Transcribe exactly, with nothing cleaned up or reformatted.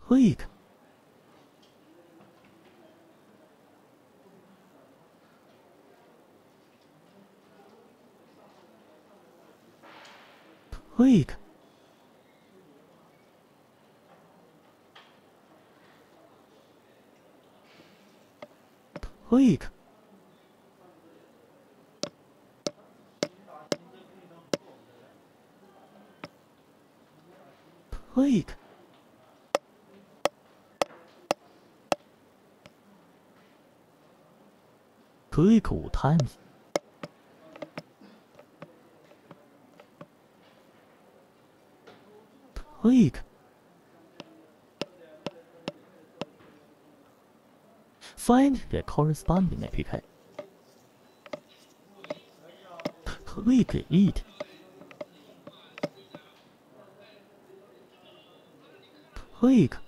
Click. Click. Click. Click. Click五 times. Click. Find the corresponding A P K. Click it. Click.